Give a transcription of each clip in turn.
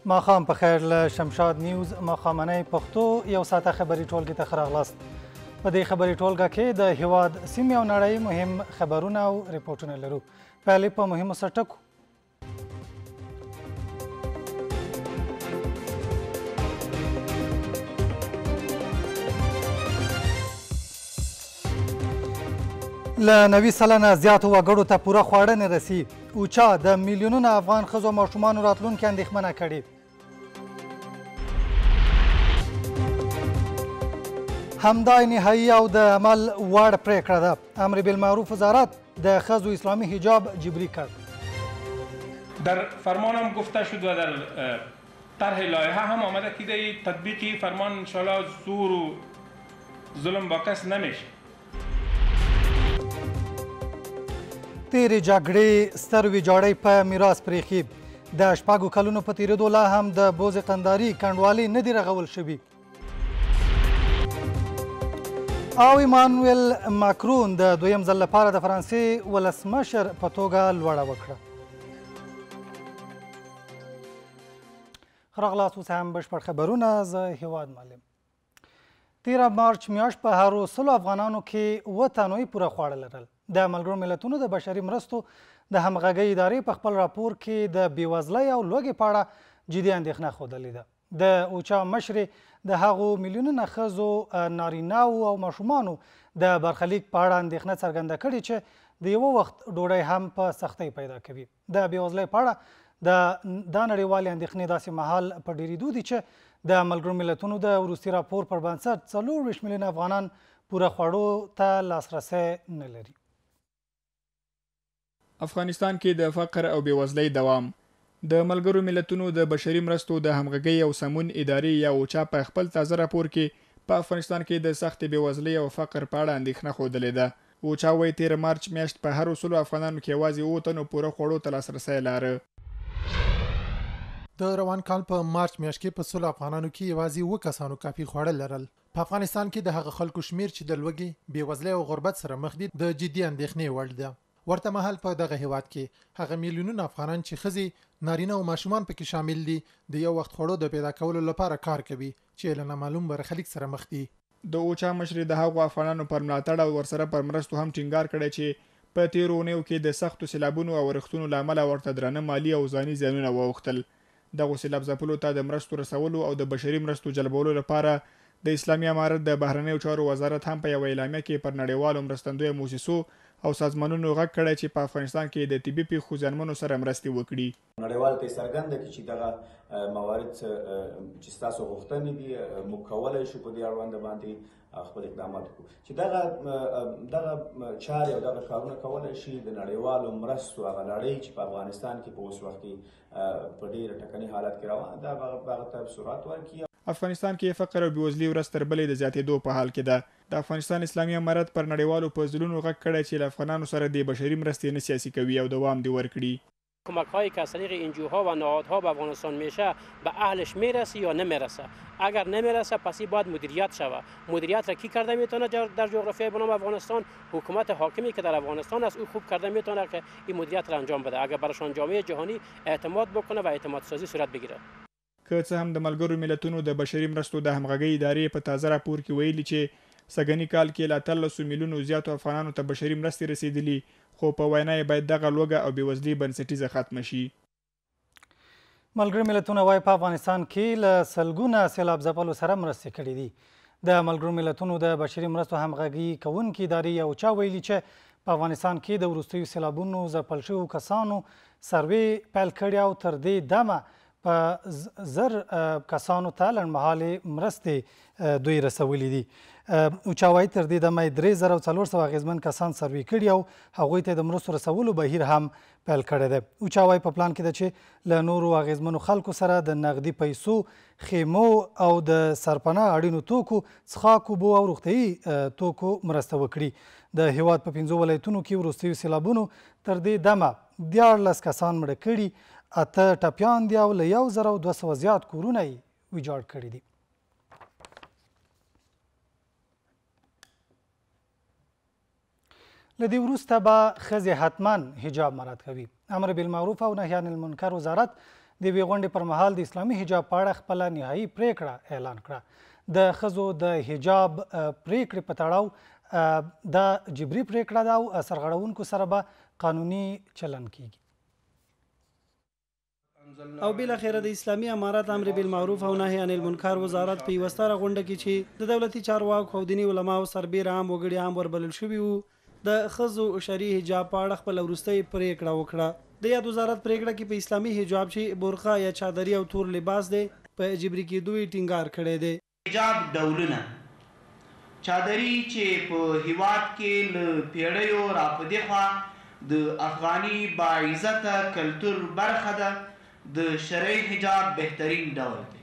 ماښام په خیر له شمشاد نیوز ماښامنۍ پښتو یو ساعته خبري ټولګې ته ښه راغلاست. په دې خبري ټولګه کې د هیواد سیمې او نړۍ مهم خبرونه او ریپورټونه لرو. پیلې په مهمو سرټکو. له 90 سلنه زیاتو وګړو ته پوره خواړه نه رسي. اوچا د میلیونونو افغان ښځو او ماشومانو راتلونکې اندېښمنه کړې. همدا نهایي او د عمل وړ پرېکړه ده. امر بالمعروف وزارت د ښځو اسلامي حجاب جبري کړ. در فرمان هم گفته شد و در طرح لایحه هم آمده که تطبیق فرمان انشاءالله زور و ظلم با کس نمیشه. تیرې جګړې ستر ویجاړۍ په میراث پرېښي. د شپږو کلونو په تېرېدو لا هم د بوز قنداري کنډوالې نه دي رغول شوي. او ایمانویل ماکرون د دویم ځل لپاره د فرانسې ولسمشر په توګه لوړه وکړه. ښه راغلاست. اوس هم بشپړ خبرونه. زه هیواد معلم. 13 مارچ میاشت په هرو سلو افغانانو کې 7 تنوي پوره خواړه لرل. د ملګرو ملتونو د بشري مرستو د همغږۍ ادارې په خپل راپور کې د بېوزلۍ او لوږې په اړه جدي اندېښنه ښودلې ده. د اوچا مشرې د هغو میلیونونه ښځو، نارینه‌و او ماشومانو د برخلیک په اړه اندېښنه څرګنده کړې چې د یوه وخت ډوډۍ هم په سختۍ پیدا کوي. د بېوزلۍ په اړه دا نړیوالې اندېښنې داسې مهال په ډېرېدو دي چې د ملګرو ملتونو د وروستي راپور پر بنسټ 24 میلیونه افغانان پوره خوړو ته لاسرسی نه لري. افغانستان کې د فقر او بېوزلۍ دوام. د ملګرو ملتونو د بشري مرستو د همغږۍ او سمون ادارې یا اوچا په خپل تازه راپور کې په افغانستان کې د سختې بېوزلۍ او فقر په اړه اندېښنه ښودلې ده. اوچا وایي 13 مارچ میاشت په هرو سلو افغانانو کې یوازې 7 تنو پوره خوړو ته لاسرسی لاره. د روان کال په مارچ میاشت کې په سلو افغانانو کې یوازې 7 کسانو کافي خواړه لرل. په افغانستان کې د هغه خلکو شمیر چې د لوږې، بېوزلۍ او غربت سره مخ دي د جدي اندېښنې وړ ده. ورته مهال په دغه هیواد کې هغه میلیونونه افغانان چې ښځې، نارینه او ماشومان پکې شامل دي د یو وخت خوړو د پیدا کولو لپاره کار کوي چې له نامعلوم برخلیک سره مخ دي. د اوچا مشرې د هغو افغانانو پر ملاتړ او ورسره پر مرستو هم ټینګار کړی چې په تیرو اونیو کې د سختو سیلابونو او ورښتونو له امله ورته درانه مالي او ځاني زیانونه واوښتل. دغو سیلاب ځپلو ته د مرستو رسولو او د بشري مرستو جلبولو لپاره د اسلامي امارت د بهرنیو چارو وزارت هم په یوه اعلامیه کې پر نړیوالو مرستندویه موسسو او سازمانونو غږ کړی چې په افغانستان کې د طبي پیښو زیانمنو سره مرستې وکړي. نړیوال ته څرګنده کړي چې دغه موارد چې ستاسو غوښتنې دي موږ کولی شو په دې اړوند باندې خپل اقدامات وکړو چې دغه چارې او دغه کارونه کولی شي د نړیوالو مرستو هغه لړۍ چې په افغانستان کې په اوس وخت کې په ډېر ټکني حالت کې روانه ده هغه ته سرعت ورکړي. افغانستان کې فقر او بېوزلي ورځ تر بلې د زیاتېدو په حال کې ده. د افغانستان اسلامي امارت پر نړیوالو پوځلونو غږ کړی چې له افغانانو سره د بشري مرستې نه سیاسي کوي او دوام دې ورکړي. کمک هایی که از طریق انجیوها و نهادها به افغانستان میشه به اهلش میرسه یا نمیرسه. اگر نمیرسه پس باید مدیریت شود. مدیریت را کی کرده میتونه در جغرافیای بنام افغانستان؟ حکومت حاکمی که در افغانستان است او خوب کرده میتونه که این مدیریت را انجام بده. اگر براشان جامعه جهانی اعتماد بکنه و اعتماد سازی صورت بگیره. که څه هم د ملګرو ملتونو د بشري مرستو د همغږۍ ادارې په تازه راپور کې ویلي چې سږني کال کې له 13 میلیونو زیاتو افغانانو ته بشري مرستې رسیدلي، خو په وینا یې باید دغه لوږه او بېوزلي بنسټیزه ختمه شي. ملګرو ملتونه وایي په افغانستان کې له سلګونه سیلاب ځپلو سره مرستې کړي دي. د ملګرو ملتونو د بشري مرستو همغږي کوونکې ادارې اوچا ویلي چې په افغانستان کې د وروستیو سیلابونو ځپل شویو کسانو سروې پیل کړي او تر دې دمه په 1000 کسانو ته لنډمهالې مرستې دوی رسولي دي. اوچا وایي تر دې دمه 3400 اغېزمن کسان سروې کړي او هغوی ته د مرستو رسولو بهیر هم پیل کړی دی. اوچا وایي په پلان کې ده چې له نورو اغېزمنو خلکو سره د نغدي پیسو، خیمو او د سرپناه اړینو توکو، څښاک اوبو او روغتیایي توکو مرسته وکړي. د هیواد په 5 ولایتونو کې وروستیو سیلابونو تر دې دمه 14 کسان مړه کړي، 8 ټپیان دي او له 1200 زیات کورونه یې ویجاړ کړي دي. له دې وروسته به ښځې حتما حجاب مراعات کوي. امر بالمعروف او نهي عن المنکر وزارت د یوې غونډې پر مهال د اسلامي حجاب په اړه خپله نهایي پریکړه اعلان کړه. د ښځو د حجاب پریکړې په تړاو دا جبري پریکړه ده او سرغړونکو سره به قانوني چلن کیږي. او بالاخره د اسلامي امارات امر بالمعروف او نهي عن المنکر وزارت په یوه ستره غونډه کې چې د دولتي چارواکو او دیني علماو سربیره عام وګړي هم وربلل شوي وو د ښځو شرعي حجاب په اړه خپله وروستۍ پریکړه وکړه. د یاد وزارت پریکړه کې په اسلامي حجاب چې برقه یا چادري او تور لباس دی په جبري کېدو یې ټینګار کړی دی. حجاب ډولونه چادري چې په هیواد کې له پیړیو راپدې خوا د افغاني باعزته کلتور برخه ده. د شرعي حجاب بهترین ډول دی.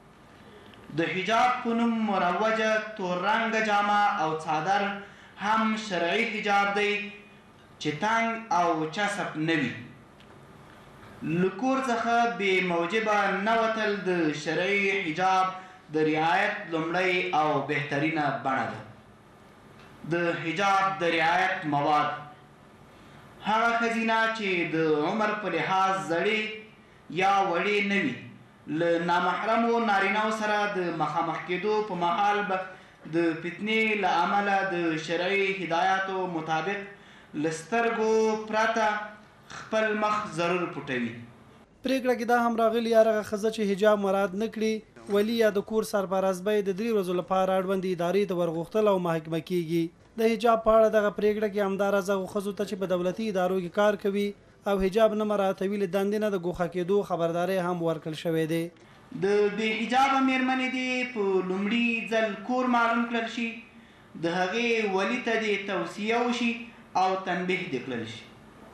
د حجاب په نوم مروجه تور رنګه جامه او څادر هم شرعي حجاب دی چې تنګ او چسب نه وي. له کور څخه بې موجبه نه وتل د شرعي حجاب د رعایت لومړی او بهترینه بڼه ده. د حجاب د رعایت مواد هغه ښځینه چې د عمر په لحاظ زړې یا وړې نه وي له نامحرمو نارینهو سره د مخامخ کېدو په مهال به د فتنې له امله د شرعي هدایاتو مطابق له سترګو پرته خپل مخ ضرور پټوي. پریکړه کې دا هم راغلي هغه ښځه چې حجاب مراعات نه کړي ولی یا د کور سرپرست به د 3 ورځو لپاره اړوندې ادارې ته ورغوښتل او محاکمه کیږي. د حجاب په اړه دغه پریکړه کې همدارزه ښځو ته چې په دولتي ادارو کې کار کوي او حجاب نه مراعاتوي له دندې نه د ګوښه کېدو خبرداری هم ورکړل شوی دی. د بې حجابه میرمنې دې په لومړي ځل کور معلوم کړل شي، د هغې ولي ته دې توصیه وشي او تنبیه دې کړل شي.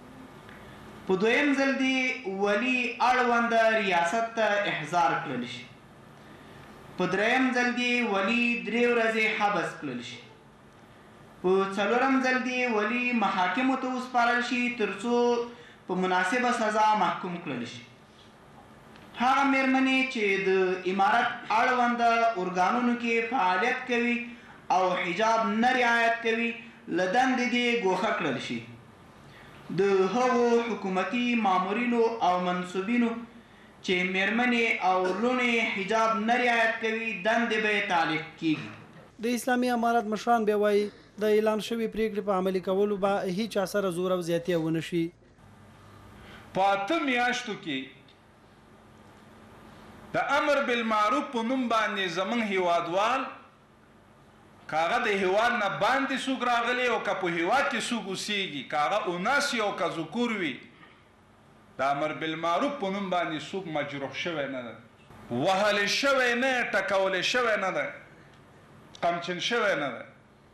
په دویم ځل دې ولي اړونده ریاست ته احضار کړل شي. په دریم ځل دې ولي 3 ورځې حبس کړل شي. په څلورم ځل دې ولي محاکمو ته وسپارل شي ترڅو په مناسبه سزا محکوم کړل شي. هغه میرمنې چې د امارت اړونده ارګانونو کې فعالیت کوي او حجاب نه رعایت کوي له دندې دې ګوښه کړل شي. د هغو حکومتي مامورینو او منصوبینو چې میرمنې او لوڼې حجاب نه رعایت کوي دندې به تعلیق کیږي. د اسلامي امارت مشران بیا وایي د اعلان شوي پریکړې په عملي کولو به هیچ اثر زور او زیاتیه ونه شي. په 8 میاشتو کې د امر بالمعروف په نوم باندې زمون هیوادوال کاغه د هیواد نه باندې سوق راغلی او که په هیواد کې سوق اوسېږي کاغه اوناسی او که ذکور وي د امر بالمعروف په نوم باندې سوق مجروح شوی نه ده، وهل شوی نه، ټکول شوی نه ده، قمچن شوی نه ده.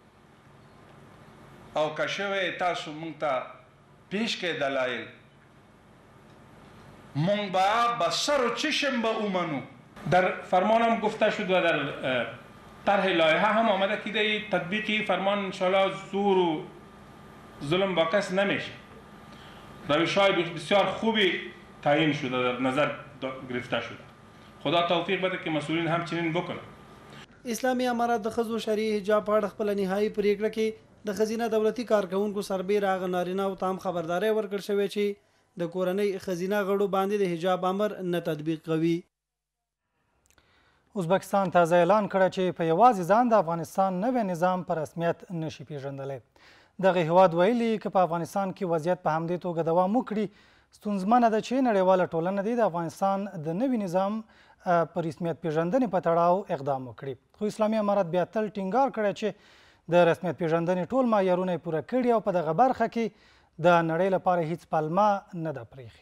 او که شوی تاسو مونږ ته پیش کې دلایل مونږ با بسر و چشم به اومنو. در فرمانم گفته شد و در طرح لایحه هم آمده که تطبیقی فرمان انشاءالله زور و ظلم با کس نمیشه. روش‌های بسیار خوبی تعیین شده، در نظر گرفته شده. خدا توفیق بده که مسئولین همچنین بکنه. اسلامي امارات د ښځو شرعي حجاب په اړه خپله نهایي پریکړه کې د ښځینه دولتي کارکوونکو سربیره هغه نارینهو ته هم خبرداری ورکړل شوی چې د کورنۍ ښځینه غړو باندې د حجاب امر نه تطبیق کوي. ازبکستان تازه اعلان کړی چې په یوازې ځان د افغانستان نوی نظام په رسمیت نشي پیژندلی. دغه هیواد ویلي که په افغانستان کې وضعیت په همدې توګه دوام وکړي ستونزمنه ده چې نړیواله ټولنه دې د افغانستان د نوي نظام په رسمیت پیژندنې په تړاو اقدام وکړي. خو اسلامي امارت بیا تل ټینګار کړی چې د رسمیت پیژندنې ټول معیارونه یې پوره کړي او په دغه برخه کې د نړۍ لپاره هیڅ پلمه نه ده پرېښې.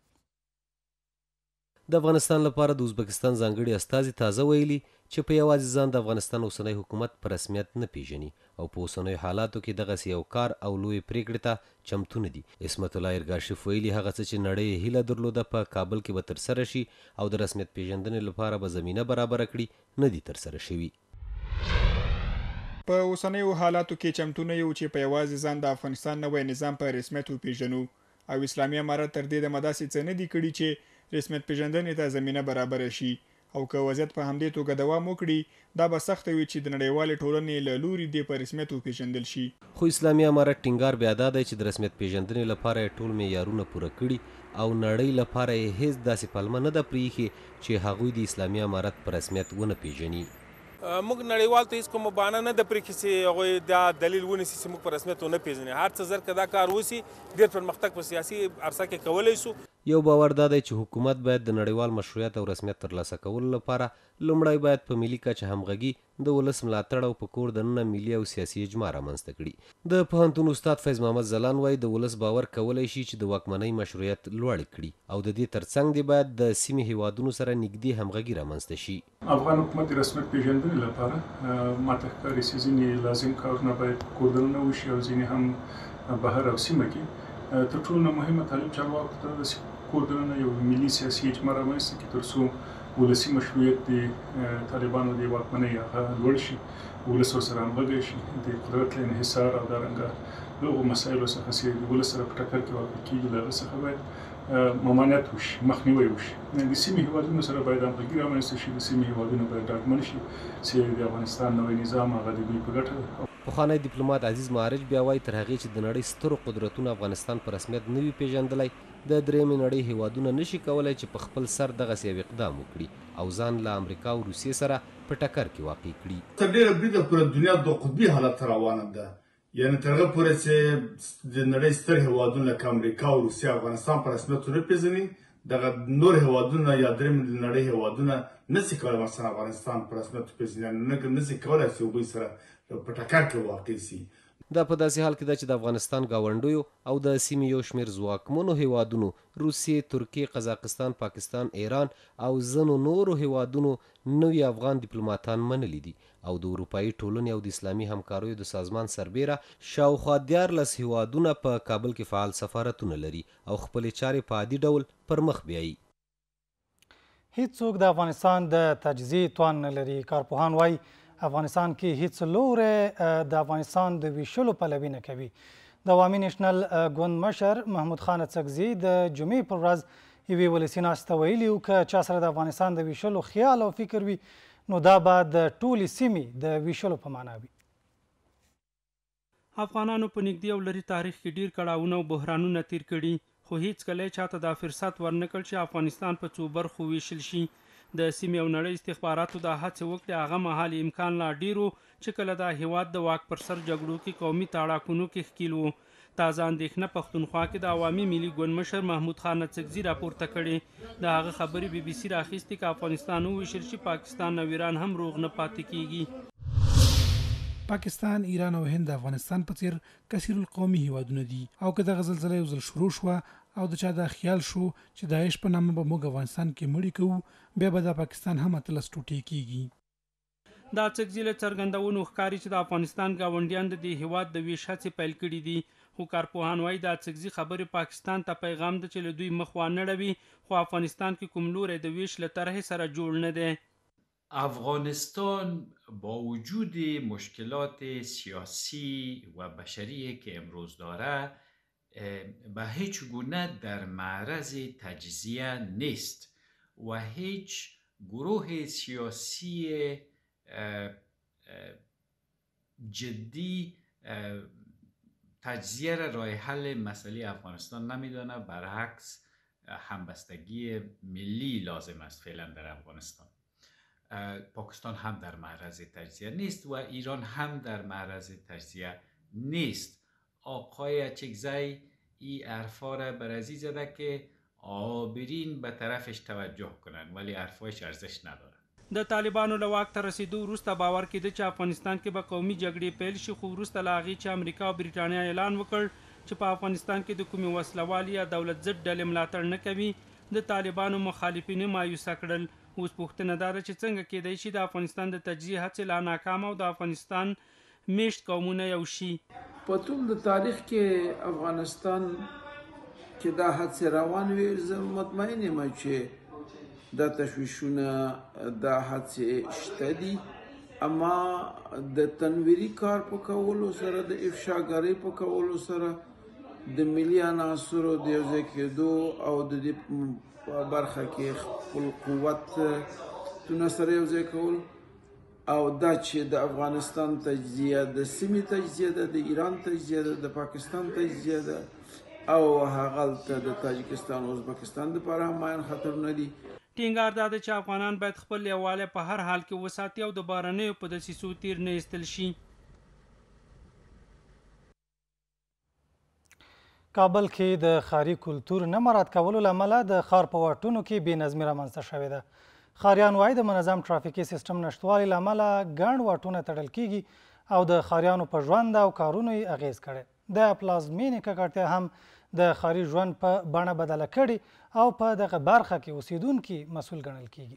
د افغانستان لپاره د ازبکستان ځانګړي استازي تازه ویلي چې په یوازې ځان د افغانستان اوسنی حکومت په رسمیت نه پیژني او په اوسنیو حالاتو کې دغسې یو کار او لویې پریکړې ته چمتو نه دي. عصمت الله ارګاشف ویلي هغه څه چې نړۍ هیله درلوده په کابل کې به ترسره شي او د رسمیت پیژندنې لپاره به زمینه برابره کړي نه دي ترسره شوي. په اوسنیو حالاتو کې چمتو نه یو چې په یوازې ځان د افغانستان نوی نظام په رسمیت وپیژنو او اسلامي امارت تر دې دمه داسې څه نه دي کړي چې رسمیت پیژندنې ته زمینه برابره شي او که وضعیت په همدې توګه دوام وکړي دا به سخته وي چې د نړیوالې ټولنې له لوري دې په رسمیت وپېژندل شي. خو اسلامي امارت ټینګار بیا دا دی چې د رسمیت پیژندنې لپاره یې ټول معیارونه پوره کړي او نړۍ لپاره یې هیڅ داسې پلمه نه ده پرېښې چې هغوی د اسلامي امارت په رسمیت ونه پیژني. موږ نړیوال ته هیڅ کومه بهانه نه ده پرېښې چې هغوی دا دلیل ونیسي چې موږ په رسمیت ونه پیژني. هر څه زر که دا کار وسي ډېر پرمختګ په سیاسي عرصه کې کولی شو. یو باور دا دی چې حکومت باید د نړیوال مشروعیت او رسمیت ترلاسه کولو لپاره لومړی باید په ملي کچه همغږي د ولس ملاتړ او په کور دننه ملي او سیاسي اجماع رامنځته کړي. د پوهنتون استاد فیض محمد ځلان وایي د ولس باور کولی شي چې د واکمنۍ مشروعیت لوړ کړي او د دې ترڅنګ دی باید د سیمې هیوادونو سره نږدې همغږي رامنځته شي. افغان حکومت د رسمیت پیژندنې لپاره ماته ښکاري چې ځینې لازم کارونه باید په کور دننه وشي او ځینې هم بهر او سیمه کې. تر ټولو مهمه تعلیم چارواکو ته د کور دننه یو ملي سیاسي اجماع رامنځته کړي تر څو ولسي مشروعیت د طالبانو د واکمنۍ هغه لوړ شي، ولس ورسره همغږی شي، د قدرت له انحصار او دارنګه له هغو مسایلو څخه چې د ولس سره په ټکر کې واقع کېږي له هغه څخه باید ممانعت وشي، مخنیوی وشي. د سیمې هیوادونو سره باید همغږي رامنځته شي، د سیمې هیوادونو باید ډاډمن شي چې د افغانستان نوی نظام هغه د دوی په ګټه ده. پخوانی ډیپلومات عزیز معارج بیا وایي تر هغې چې د نړۍ سترو قدرتونو افغانستان په رسمیت نه وي پیژندلی د درېیمې نړۍ هیوادونه نشي کولی چې په خپل سر دغسې یو اقدام وکړي او ځان له امریکا او روسیې سره په ټکر کې واقع کړي. تر ډېره بریده پورې دنیا د قطبي حالت ته روانه ده، یعنې تر هغه پورې چې د نړۍ ستر هیوادونه لکه امریکا او روسیه افغانستان په رسمیت ونه پېژني دغه نور هیوادونه یا درېیمې نړۍ هیوادونه نشي کولی مثلا افغانستان په رسمیت وپېژني، نشي کولی چې هغوی سره په ټکر کې واقع سي. دا په داسې حال کې ده چې د افغانستان ګاونډیو او د سیمې یو شمېر ځواکمنو هیوادونو روسیې، ترکیې، قزاقستان، پاکستان، ایران او ځینو نورو هیوادونو نوي افغان ډیپلوماتان منلي دي او د اروپایي ټولنې او د اسلامي همکاریو د سازمان سربیره شاوخوا 14 هیوادونه په کابل کې فعال سفارتونه لري او خپلې چارې په عادي ډول پر مخ بیایي. هیڅوک د افغانستان د تجزیې توان نه لري. کارپوهان وایي افغانستان کې هیڅ لوری د افغانستان د ویشلو پلوي نه کوي. د عوامي نیشنل ګوند مشر محمود خان اڅکزي د جمعې پر ورځ یوې ولسي ناستې ته ویلي وو که چا سره د افغانستان د ویشلو خیال او فکر وي نو دا به د ټولې سیمې د ویشلو په معنا وي. افغانانو په نږدې او لري تاریخ کې ډیر کړاوونه او بحرانونه تیر کړي، خو هیڅ کله چاته دا فرصت ورنکړ چې افغانستان په څو برخو ویشل شي. د سیمې او نړۍ استخباراتو دا هڅې وکړې، هغه مهال امکان لا ډیر و چې کله دا هیواد د واک پر سر جګړو کې قومي تاړاکونو کې ښکیل و. تازه اندېښنه پښتونخوا کې د عوامي ملي ګوند مشر محمود خان اڅکزي راپورته کړې. د هغه خبرې بي بي سي راخیستې که افغانستان وویشل شي پاکستان او ایران هم روغ نه پاتې کیږي. پاکستان، ایران او هند د افغانستان په څیر کثیر القومي هیوادونه دي او که دغه زلزله یو ځل شروع شوه او د چا دا خیال شو چې داعش په نامه به موږ افغانستان کې مړي کوو بیا به د پاکستان هم اتلس ټوټې کیږي. دا اڅکزي له څرګندونو ښکاري چې د افغانستان ګاونډیان د دې هیواد د ویش هڅې پیل کړي دي، خو کارپوهان وایي د اڅکزي خبرې پاکستان ته پیغام ده چې له دوی مخ وانه ړوي، خو افغانستان کې کوم لوری د ویش له طرحې سره جوړ نه دی. افغانستان با وجود مشکلات سیاسی و بشری که امروز داره به هیچ گونه در معرض تجزیه نیست و هیچ گروه سیاسی جدی تجزیه را راه حل مسئله افغانستان نمیدانه، برعکس همبستگی ملی لازم است فعلا در افغانستان. پاکستان هم در معرض تجزیه نیست و ایران هم در معرض تجزیه نیست. آقای اچکزی این حرفا را برازی زده که عابرین به طرفش توجه کنن ولی حرفایش ارزش نداره. د طالبانو له واک ته رسیدو وروسته باور کېده چې افغانستان کې به قومي جګړې پیل شي، خو وروسته له هغې چې امریکا او بریټانیا اعلان وکړ چې په افغانستان کې د کومې وسلوالې یا دولت ضد ډلې ملاتړ نه کوي، د طالبانو مخالفین مایوسه کړل. اوس پوښتنه دا ده چې څنګه کېدای شي د افغانستان د تجزیې هڅې لا ناکامه او د افغانستان میشت قومونه یو شي. په ټول د تاریخ کې افغانستان چې دا هڅې روان وي زه مطمئن یم چې دا تشویشونه دا هڅې شته دي، اما د تنویري کار په کولو سره د افشاګرۍ په کولو سره د ملي عناصرو د یوځای کېدو او د دې په برخه کې خپل قوت ارزښتونه سره یو ځای کول او دا چې د افغانستان تجزیه د سیمې تجزیه ده، د ایران تجزیه ده، د پاکستان تجزیه ده او هغلته د تاجکستان او ازبکستان دپاره هم ماین خطرونه دي. ټینګار دا ده چې افغانان باید خپل یووالی په هر حال کې وساتي او د بهرنیو په دسیسو تیر نه ایستل شي. کابل کې د ښاري کلتور نه مراعات کولو له امله د ښار په واټونو کې بې نظمي رامنځته شوې ده. ښاریان وایي د منظم ټرافیکي سیستم نشتوالي له امله ګڼ واټونه تړل کیږي او د ښاریانو په ژوند او کارونو یې اغیز کړی. د پلازمینې ککړتیا هم د ښاري ژوند په بڼه بدله کړي او په دغه برخه کې اوسیدونکي مسؤل ګڼل کیږي.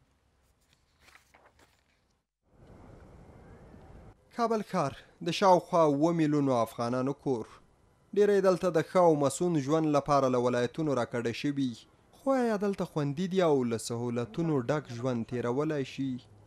کابل ښار د شاوخوا 7 میلیونو افغانانو کور. ډیری دلته د ښه او مسون ژوند لپاره له ولایتونو راکډه شوي، خو آیا دلته خوندي دي او له سهولتونو ډک ژوند تیرولی شي؟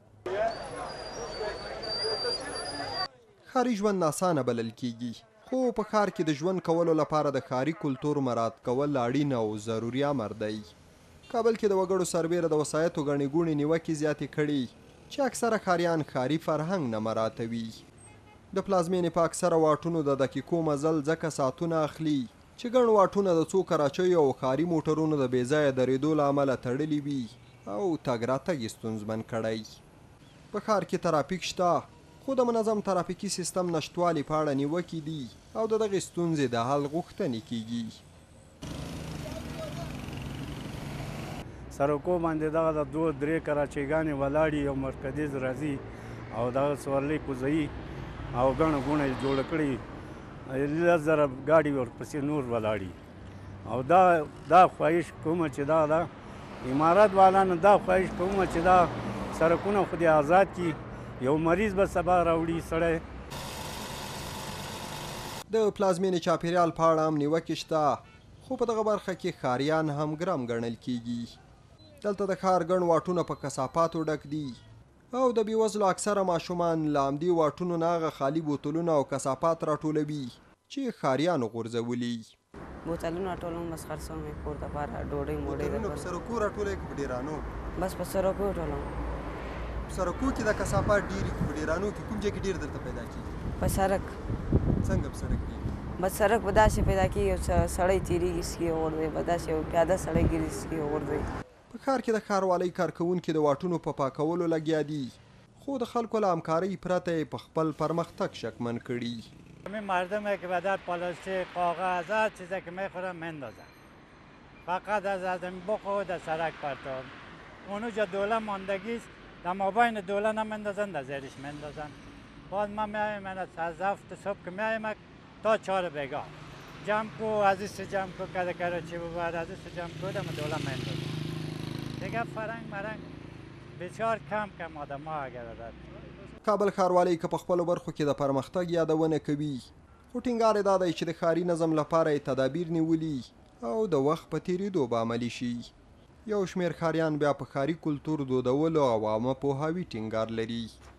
ښاري ژوند ناسانه بلل کیږي، خو په ښار کې د ژوند کولو لپاره د ښاري کلتور مراعات کول اړین او ضروري امر دی. کابل کې د وګړو سربیره د وسایطو ګڼې ګوڼې نیوکې زیاتې کړي چې اکثره ښاریان ښاري فرهنګ نه مراعاتوي. د پلازمینې په اکثره واټونو د دقیقو مزل ځکه ساعتونه اخلي چې ګڼ واټونه د څو کراچیو او ښاري موټرونو د بې ځایه درېدو له امله تړلي وي او تګ راتګ یې ستونزمن کړی. په ښار کې ترافیک شته، خو د منظم ترافیکي سیستم نشتوالي په اړه نیوکې دي او د دغې ستونزې د حل غوښتنې کیږي. سړکو باندې دغه د 2-3 کراچیګانې ولاړې یو مرکزیز راځي او دغه سورلۍ کوزوي او ګڼه ګوڼه یې جوړه کړي، 10,000 ګاډي ورپسې نور ولاړي او دا خواهش کومه چې دا د امارات والانو دا خواهش کومه چې دا سړکونه خو دې آزاد کړي، یو مریض به سبا راوړي سړی. د پلازمینې چاپیریال په اړه هم نیوکې شته، خو په دغه برخه کې ښاریان هم ګرم ګڼل کیږي. دلته د ښار ګڼ واټونه په کثافاتو ډک دي او د بېوزلو اکثره ماشومان له همدې واټونو نه هغه خالي بوتلونه او کثافات راټولوي چې ښاریانو غورځولي. بوتلونه ټولوم بس خرڅوم یې کور دپاره ډوډۍ موډۍ بوتلونه په سړکو راټولوئ که په ډیرانو؟ بس په سړکو ټولوم. سړکو کې د کثافات ډېرې په ډیرانو کې کوم ځای کې ډېر درته پیدا کېږي؟ په سړک. څنګه په سړک کې؟ بس سړک به داسې پیدا کېږي یو سړی تېرېږي سکي وغورځوي، به داسې یو پیاده سړی ګیري سکي وغورځوي. په ښار کې د ښاروالۍ کارکوونکي د واټونو په پاکولو لګیا دي، خو د خلکو له همکارۍ پرته یې په خپل پرمختګ شکمن کړي. همین مردمه که به در پلاستیک کاغذ هر چیزی که میخورن مندازن، فقط از بخور در سرک پرتاب. اونجا دوله ماندگی است، در مابین دوله نمندازن، در زیرش مندازن. باز ما میایم من از 7 صبح که میایم تا 4 بیگاه جمع کو، از این جمع کو کده کراچی ببرد، از این جمع کو دم دوله مندازن. دیگه فرنگ مرنگ بسیار کم آدم ها اگر داد. کابل ښاروالۍ که په خپلو برخو کې د پرمختګ یادونه کوي، خو ټینګار یې دا دی چې د ښاري نظم لپاره یې تدابیر نیولي او د وخت په تېرېدو به عملي شي. یو شمېر ښاریان بیا په ښاري کلتور دودولو او عامه پوهاوي ټینګار لري.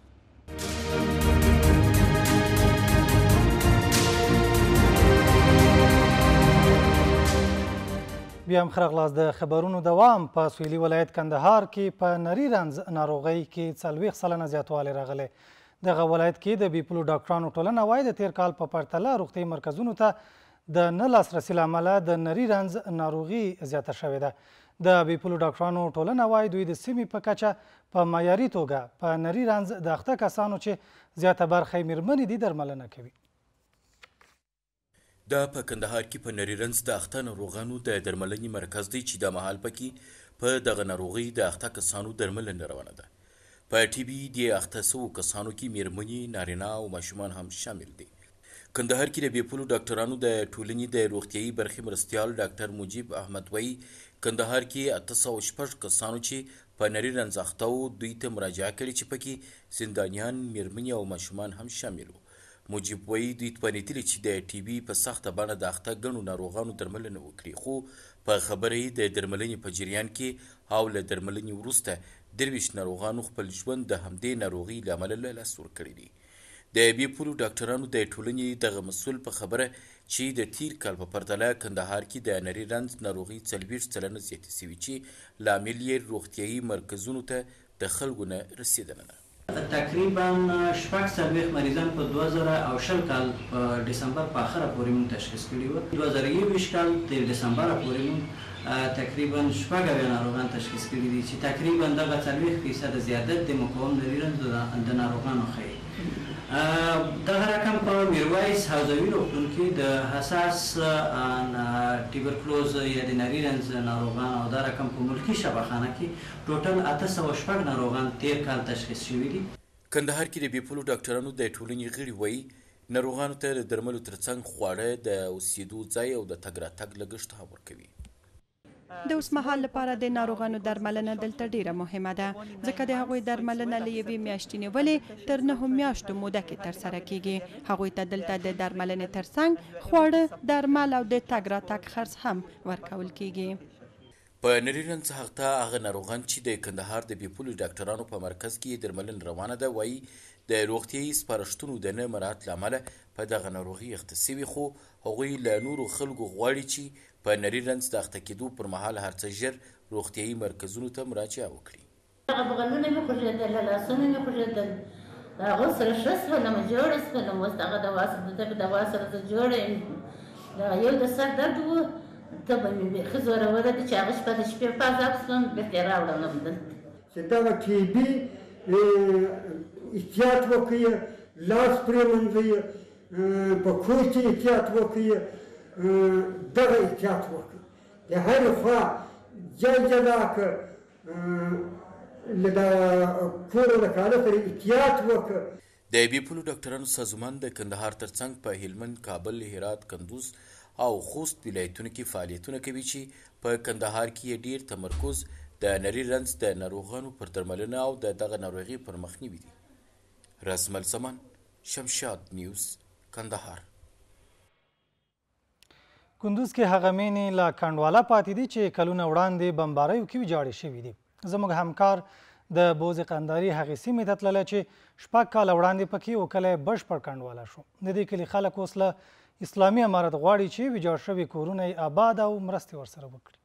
بیا هم ښه راغلاست. د خبرونو دوام په سویلي ولایت کندهار کې په نري رنځ ناروغۍ کې 40 سلنه زیاتوالی راغلی. دغه ولایت کې د بیپلو ډاکټرانو ټولنه وایي د تیر کال په پرتله روغتیایي مرکزونو ته د نه لاسرسي له امله د نري رنځ ناروغي زیاته شوې ده. د بیپلو ډاکټرانو ټولنه وایي دوی د سیمې په کچه په معیاري توګه په نري رنځ د اخته کسانو چې زیاته برخه یې میرمنې دي درملنه کوي. دا په کندهار کې په نري رنځ د اخته ناروغانو د درملنې مرکز دی چې د مهال پکې په دغه ناروغۍ د اخته کسانو درملنه روانه ده. په ټي بي د اخته سوو کسانو کې میرمنې، نارینه او ماشومان هم شامل دي. کندهار کې د بیپلو ډاکټرانو د ټولنې د روغتیایي برخې مرستیال ډاکټر مجیب احمد وایي کندهار کې 806 کسانو چې په نري رنځ اخته وو دوی ته مراجعه کړې چې پکې زندانیان، میرمنې او ماشومان هم شامل وو. مجیب وایي دوی توانېدلي چې د ټي بي په سخته بڼه د اخته ګڼو ناروغانو درملنه وکړي، خو په خبره یې د درملنې په جریان کې او له درملنې وروسته 23 ناروغانو خپل ژوند د همدې ناروغۍ له امله له لاسه ورکړی دی. د بیپلو ډاکټرانو د ټولنې دغه مسؤل په خبره چې د تیر کال په پرتله کندهار کې د نري رنځ ناروغۍ 40 سلنه زیاتې سوي چې لامل یې روغتیایي مرکزونو ته د خلکو نه رسېدنه ده. تقریبا 46 مریضان په 2020 کال په ډسمبر په اخره پورې موږ تشخیص کړي وو. 2021 کال د ډسمبر پورې موږ تقریبا 6 ناروغان تشخیص کړي دي چې تقریبا دغه 40% زیادت د مقاوم نریرنځ د ناروغانو ښیي. دغه رقم په میرویس حوزوي روغتون کې د حساس ټیبرکلوز یا د نریرنځ ناروغان او دا رقم په ملکي شفاخانه کې ټوټل 806 ناروغان تیر کال تشخیص شوي دي. کندهار کې د بیپولو ډاکټرانو د ټولنې غړي وایي ناروغانو ته د درملو ترڅنګ خواړه د اوسېدو ځای او د تګ راتګ لګښت هم ورکوي. د اوسمهال لپاره د ناروغانو درملنه دلته ډیره مهمه ده ځکه د هغوی درملنه له یوې میاشتې نیولې تر 9 میاشتو موده کې ترسره کیږي. هغوی ته دلته د درملنې ترڅنګ خواړه، درمل او د تګ راتګ خرڅ هم ورکول کیږي. په نریرنځ ته هغه ناروغان چې د کندهار د بیپولو ډاکټرانو په مرکز کې درملنه روانه ده وایي د روغتیایي سپارښتنو د نه مراعات له امله په دغه ناروغي اخته سوي، خو هغوی له نورو خلکو غواړي چې په نریرنځ د اخته کېدو پر مهال هر څه ژر روغتیایي مرکزونو ته مراجعه وکړي. هغه بغلونه مې خوږېدل، لاسونه مې خوږېدل، د هغو سره ښه شولم، جوړه شولم. اوس دغه دوا سره زه جوړه یم. یو د سر درد و، تبه مې بیخي زوروره ده چې هغه شپه د شپې په عذاب شوم، بېرته یې راوړلم دلته. چې دغه ټي بي احتیاط وکړي، لاس پرېمنځئ، په کور کې احتیاط وکړي، دغه احتیاط وکړي. د هرې خوا جلا که له کورو له کاله سره احتیاط وکړه. د بیپولو ډاکټرانو سازمان د کندهار ترڅنګ په هلمند، کابل، هرات، کندوز او خوست ولایتونو کې فعالیتونه کوي چې په کندهار کې ډیر تمرکز د نریرنځ د ناروغانو پر درملنه او دغه ناروغي پر مخنیوي دي. رسمل زمان، شمشاد نیوز، کندهار. کندوز کې هغه مینې له کنډواله پاتې دي چې کلونه وړاندې بمباریو کې ویجاړې شوي دي. زموږ همکار د بوزې قنداري هغې سیمې ته تللی چې 6 کاله وړاندې پکې و کلی بشپړ کنډواله شو. د دې کلي خلک اوس له اسلامي امارت غواړي چې ویجاړ شوي کورونه یې آباد او مرستې ورسره وکړي.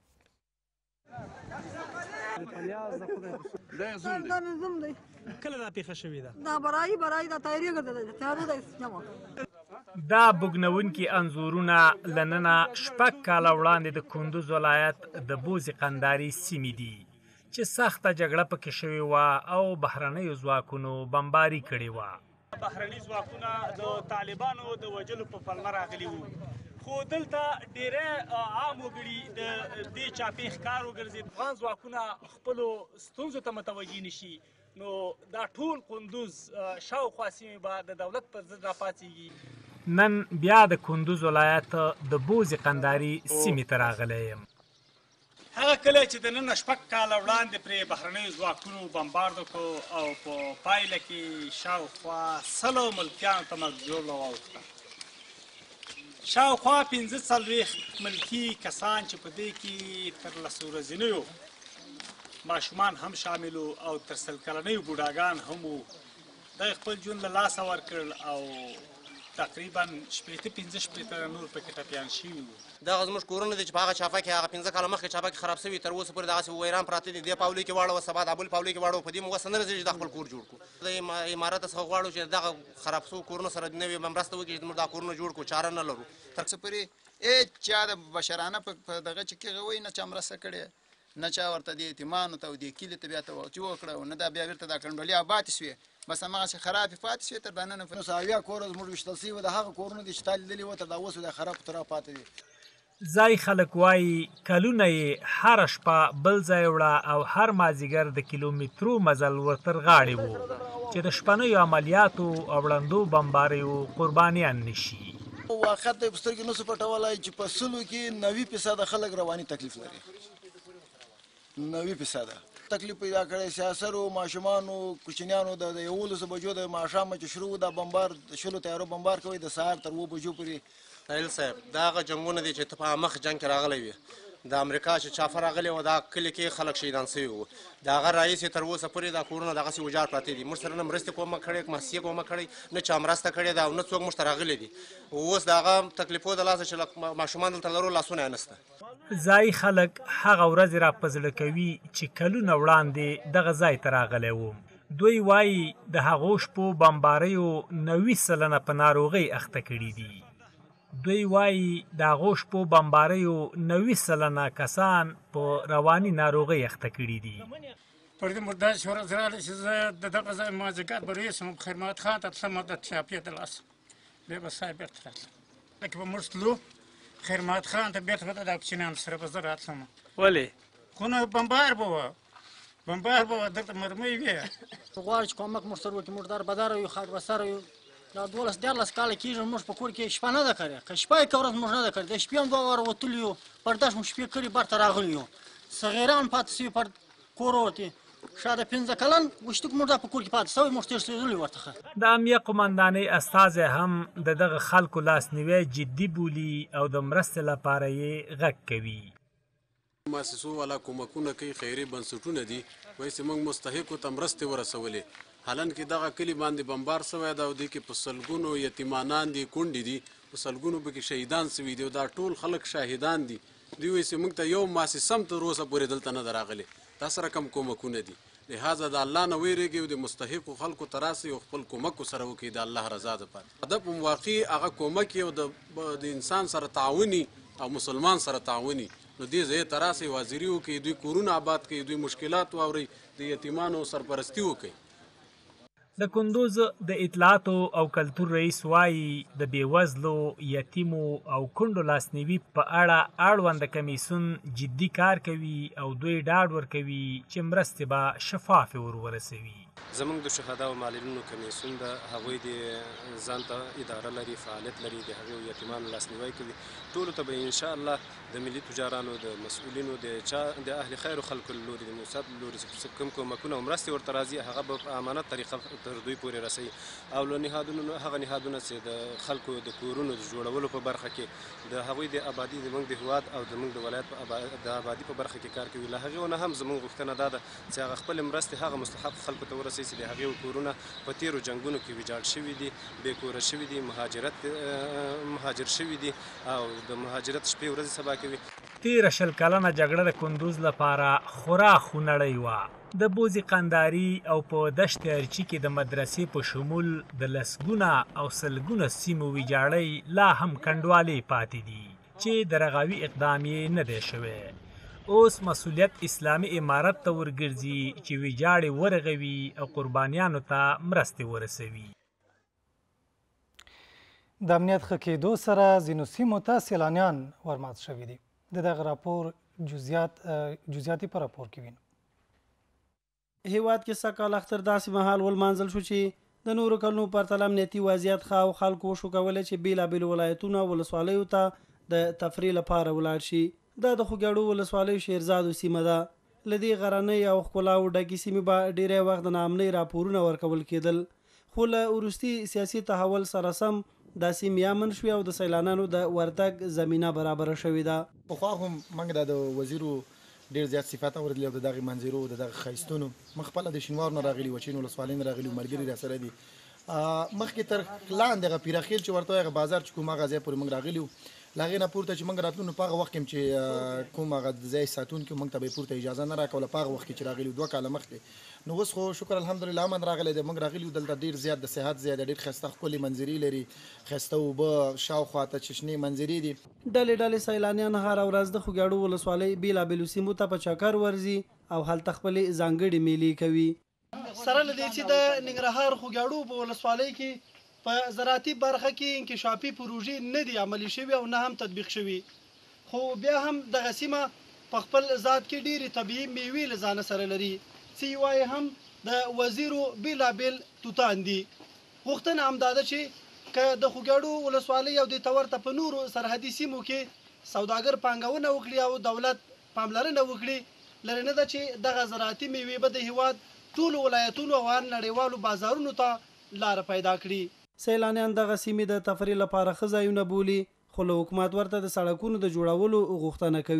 کله دا پیښه شوې ده؟ دا برایي دا تیارېږي دا بوږنونکي انځورونه له ننه 6 کاله وړاندې د کندوز ولایت د بوزې قنداري سیمې دي چې سخته جګړه پکې شوې وه او بهرنیو ځواکونو بمباري کړې وه. بهرني ځواکونه د طالبانو د وژلو په پلمه راغلي وو، خو دلته ډېری عام وګړي د دې چاپې ښکار وګرځېد. افغان ځواکونه خپلو ستونزو ته متوجه نشي نو دا ټول کندوز شاوخوا سیمې به د دولت پر ضد راپاڅېږي. نن بیا د کندوز ولایت د بوزې قنداري سیمې ته راغلی یم. هغه کلی چې د نن 6 کاله وړاندې پرې بهرنیو ځواکونو بمبارد وکړو او په پایله کې شاوخوا 100 ملکیانو ته مرګ ژوبله واوښته. شاوخوا 45 ملکي کسان چې په دې کې تر 10 ورځنیو ماشومان هم شامل وو او تر 100 کلنیو بوډاګان هم وو. دوی خپل ژوند له لاسه ورکړل او تقریبا 15 نور پکې ټپیان شوي وو. دغه زموږ کورونه دي چې په هغه چاپه کې هغه 15 کاله مخکې چاپه کې خراب شوي، تر اوسه پورې دغسې ویران پراته دي. دې پاولۍ کې واړوه، سبا د ابل پاولۍ کې واړوه، په دې مو وسه نه رسېږي چې دا خپل کور جوړ کړو. د امارت څخه غواړو چې دغه خراب شوو کورونو سره نوې مرسته وکړي چې موږ دا کورونه جوړ کړو. چاره نه لرو. تر څه پورې هېچا د بشرانه په دغه چې کې وایي نه چا مرسته کړې، نه چا ورته د یتیمانو ته او دې کلي ته بیا توجه وکړه، او نه دا بیا بیرته دا کنډولې آبادې شوې، بس هماغسې خرابې پاتې شوې تر دا نن. 900 کوره زموږ ویشتل شوي وو، د هغه کورونه دي چې تا لیدلي وو تر دا اوس د خراب ترا پاتې دي. ځای خلک وایي کلونه یې هره شپه بل ځای وړه او هر مازدیګر د کیلومترو مزل ورتر غاړې وو چې د شپنیو عملیاتو او ړندو بمباریو قربانیان نشي. واقعیت ته یې په سترګې نسو پټولی چې په 100 کې 90% خلک رواني تکلیف لري. 90% تکلیف پیدا کړی، سیاسرو، ماشومانو، کوچنیانو. د 11 بجو د ماښامه چې شروع د بمبار 20 تیارو بمبار کوي د سهار تر 2 بجو پورې. نایل صاحب دا هغه جنګونه دي چې ته په مخ جنګ کې راغلی وې، د امریکا چې چاپه راغلی و دا کلي کې خلک شهیدان سوي وو د هغه رئیس یې تر اوسه پورې دا کورونه دغسې وجار پراته دي موږ سره نه مرستې کومه کړې محسیې کومه کړې نه چا مرسته کړې ده او نه څوک موږ ته راغلی دي اوس د هغه تکلیفو د لاسه چې ماشومان دلته لرو لاسونه یې نسته ځایي خلک هغه ورځې را په زړه کوي چې کلونه وړاندې دغه ځای ته راغلی وم دوی وایي د هغو شپو بمباریو 90% په ناروغۍ اخته کړي دي دوی وایي د هغو شپو بمباریو 90% کسان په رواني ناروغۍ اخته کړي دي پر دې موږ داسې ورځ راغله چې زه د دغه ځای مازدیګر به رسم خیر محمد خان ته تلم د چاپې د لاسه بیا به صاحب بېرته راتلم لکه به موږ تلو خیر محمد خان ته بېرته به د کوچنیانو سره به زه راتلم ولې خو نو بمبار به وه بمبار به وه دلته مرمۍ وې غواړو چې کومک موږ سره وکړي موږ دار بداره یو خاک بساره یو دا 12 کاله کېږي موږ په کور کې شپه نه ده کړې که شپه یې که ورځ موږ نه ده کړې د شپې هم 2 واره وتلي یو پرداش موږ شپې کړي برته راغلي یو صغیران پاتې سوي پر کور وتې شاده 15 کلن وشتک موږ په کور کې پاتې سوي موږ تېرېدلي ورته د امنیه قمندانۍ استازی هم د دغه خلکو لاسنیوی جدي بولي او د مرستې لپاره یې غږ کوي مؤسسو والا کومکونه کوي خیري بنسټونه دي وایي چې موږ مستحقو ته مرستې ورسولې حالان کې دغه کلي باندې بمبار سوی ده او دې کې په سلګونو یتیمانان دي کونډې دي په سلګونو پکې شهیدان سوي دي او دا ټول خلک شاهدان دي دوی وایي چې موږ ته یو مؤسسه هم تر اوسه پورې دلته نه ده راغلې دا سره کم کومکونه دي لهذا د الله نه ویریږي او د مستحقو خلکو ته راسي او خپل کومک سره وکړي د الله رضا دپاره هدف هم واقعي هغه کومک او د انسان سره تعاوني او مسلمان سره تعاوني نو دې ځای ته راسي وازیري وکړي دوی کورونه آباد کړي دوی مشکلات واوري د یتیمانو سرپرستي وکړي د کندوز د اطلاعاتو او کلتور رئیس وایي د بېوزلو یتیمو او کونډو لاسنیوي په اړه اړونده کمیسیون جدي کار کوي او دوی ډاډ ورکوي چې مرستې به شفافې ورورسوي زموږ د شهدا او معلولینو کمیسیون د هغوی د ځان ته اداره لري فعالیت لري د هغو یتیمانو لاسنیوی کوي ټولو ته به انشاءالله د ملي تجارانو د مسؤلینو د اهل خیر خلکو له لوري د موساد له لوري کوم کومکونه او مرستې ورته راځي هغه به په امانت طریقه تر دوی پورې رسوي او له نهادونو هغه نهادونه چې د خلکو د کورونو د جوړولو په برخه کې د هغوی د آبادي زموږ د هېواد او زموږ د ولایت د آبادي په برخه کې کار کوي له هغې نه هم زموږ غوښتنه دا ده چې هغه خپلې مرستې هغه مستحق خلکو ته ورسوي چې د هغې کورونه په تیرو جنګونو کې ویجاړ شوي دي بې کوره شوي دي مهاجر شوي دي او د مهاجرت شپې ورځې سبا کوي تیره 20 کلنه جګړه د کندوز لپاره خورا خونړۍ وه د بوزي قنداري او په دشت ارچي کې د مدرسې په شمول د لسګونه او سلګونه سیمو ویجاړۍ لا هم کنډوالې پاتې دي چې د رغاوي اقدام یې نه دی شوی اوس مسؤلیت اسلامي امارت ته ورګرځي چې ویجاړې ورغوي او قربانیانو ته مرستې ورسوي د امنیت ښه کېدو سره ځینو سیمو ته سیلانیان ورمات شوي دي د دغه راپور جزئیاتي په راپور کې وینو هیواد کې سږ کال اختر داسې مهال ولمانځل شو چې د نورو کلونو پرتله امنیتي وضعیت ښه او خلکو وشو کولی چې بېلابېلو ولایتونو او ولسوالیو ته د تفریح لپاره ولاړ شي دا د خوږیاړو ولسوالیو شیرزادو سیمه ده له دې غرنۍ او ښکلاو ډکې سیمې به ډېری وخت د ناامنۍ راپورونه ورکول کېدل خو له وروستي سیاسي تحول سره سم دا سیمې امن شوې او د سیلانیانو د ورتګ زمینه برابره شوې ده پخوا هم موږ د وزیرو ډېر زیات صفات اورېدلي او د دغې منظرو د دغه ښایستونو موږ خپله د شینوارو نه راغلي وو چین ولسوالۍ نه راغلي ملګري راسره دي مخکې تر لاندې هغه پیرخیل چې ورته وایي هغه بازار چې کوم هغه ځای پورې موږ راغلي وو له هغې نه پورته چې موږ راتلو نو په هغه وخت کې چې کوم هغه ځای ساتونکي موږ ته به یې پورته اجازه نه راکوله په هغه وخت کې چې راغلي 2 کاله مخکې نو اوس خو شکر الحمدلله امن راغلی دی موږ راغلي یو دلته ډېر زیات د صحت ځای دی ډېر ښایسته ښکلې منظرې لري ښایسته اوبه شاوخوا ته چشنې منظرې دي ډلې ډلې سیلانیان هره ورځ د خوږیاړو ولسوالۍ بېلابېلو سیمو ته په چکر ورځي او هلته خپلې ځانګړې میلې کوي سره له دې چې د ننګرهار خوږیاړو په ولسوالۍ کې په زراعتي برخه کې انکشافي پروژې نه دي عملي شوي او نه هم تطبیق شوي خو بیا هم دغه سیمه په خپل ذات کې ډېرې طبیعي میوې له ځانه سره لري چې یوایې هم د وزیرو بېلابېل توتان دي غوښتنه همدا ده چې که د خوږیاړو ولسوالۍ او د تورته په نورو سرحدي سیمو کې سوداګر پانګونه وکړي او دولت پاملرنه وکړي لرې نه ده چې دغه زراعتي میوې به د هېواد ټولو ولایتونو او نړیوالو بازارونو ته لاره پیدا کړي سیلانیان دغه سیمې د تفریح لپاره ښه ځایونه بولي خو له حکومت ورته د سړکونو د جوړولو غوښتنه کوي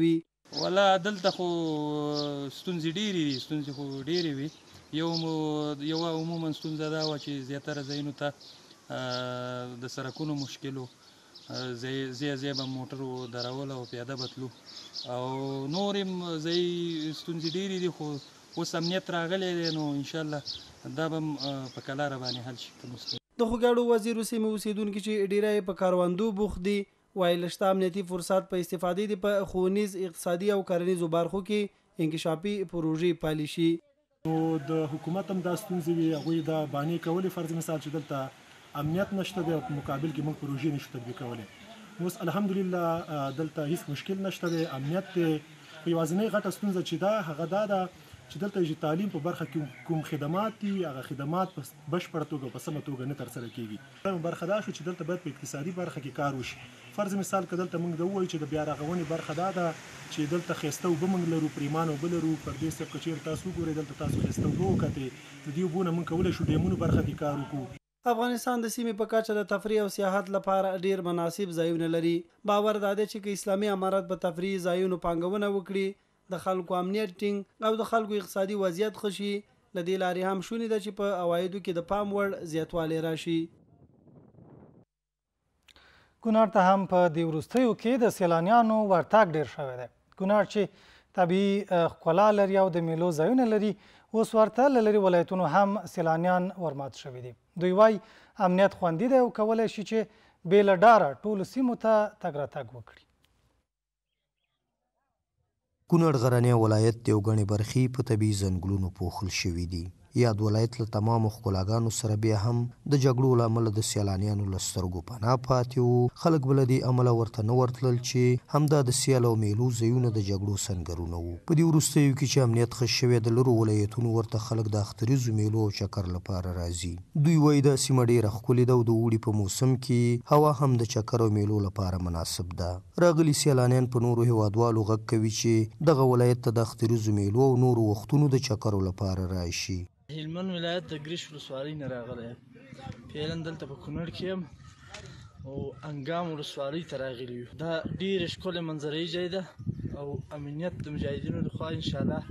ولا دلته خو ستونزې ډېرې دي، ستونزې خو ډېرې وي. یوه عموما ستونزه دا وه چې زیاتره ځایونو ته د سړکونو مشکل و، ځای به موټرو درول او پیاده به تلو، او نورې ځای ستونزې ډېرې دي، خو اوس امنیت راغلی دی نو انشاءالله دا به په کلاره باندې حل شي. د خوږیاڼو وزیر سیمې اوسیدونکي چې ډیری په کاروندو بوخت دي وایي له شته امنیتي فرصت په استفادې دي په ښوونیز، اقتصادي او کرنیزو برخو کې انکشافي پروژې پالي شي. نو د حکومت هم دا ستونزې وي، هغوی دا بانې کولې، فرض مثال چې دلته امنیت نشته دی او په مقابل کې موږ پروژې نشو تطبیق کولی. اوس الحمدلله دلته هیڅ مشکل نشته دی، امنیت دی. یوازینۍ غټه ستونزه چې ده هغه دا ده چې دلته چې تعلیم په برخه کې کوم خدمات دي هغه خدمات په بشپړه توګه په سمه توګه نه ترسره کیږي. برخه دا شو چې دلته باید په اقتصادي برخه کې کار وشي. فرض مثال که دلته موږ د ووایو چې د بیا رغونې برخه دا ده چې دلته ښایسته اوبه موږ لرو، پریمان اوبه لرو، پردې صاحب که چېرې تاسو وګورئ دلته تاسو ښایسته اوبه وکتئ، د دې اوبو نه موږ کولی شو ډیمونو برخه کې کار وکړو. افغانستان د سیمې په کچه د تفریح او سیاحت لپاره ډیر مناسب ځایونه لري. باور دا دی چې که اسلامي امارت په تفریحي ځایونو پانګونه وکړي، د خلکو امنیت ټینګ او د خلکو اقتصادي وضعیت ښه شي، له دې لارې هم شونې ده چې په عوایدو کې د پام وړ زیاتوالی راشي. کونړ ته هم په دې وروستیو کې د سیلانیانو ورتګ ډیر شوی دی. کونړ چې طبیعي ښکلا لري او د میلو ځایونه لري، اوس ورته له لرې ولایتونو هم سیلانیان ورمات شوي دي. دوی وایي امنیت خوندي دی او کولی شي چې بې له ډاره ټولو سیمو ته تګ راتګ وکړي. کونړ غرنی ولایت د یو ګڼې برخې په طبیعي ځنګلونو پوښل شوي دي. یاد ولایت له تمامو ښکلاګانو سره بیا هم د جګړو له امله د سیلانیانو له سترګو پناه پاتې وو. خلک به له دې امله ورته نه ورتلل چې همدا د سیال او میلو ځایونه د جګړو سنګرونه وو. په دې وروستیو کې چې امنیت ښه شوی د لرو ولایتونو ورته خلک د اختریزو میلو او چکر لپاره راځي. دوی وایي دا سیمه ډېره ښکلې ده او د اوړي په موسم کې هوا هم د چکر او میلو لپاره مناسب ده. راغلي سیلانیان په نورو هیوادوالو غږ کوي چې دغه ولایت ته د اختریزو میلو او نورو وختونو د چکرو لپاره راشي. هلمند ولایت د ګریش ولسوالۍ نه راغلی یم. فعلا دلته په کونړ کې یم او انګام ولسوالۍ ته راغلي یو. دا ډېرې ښکلې منظرهیي ځای ده او امنیت د مجاهدینو لخوا انشاءالله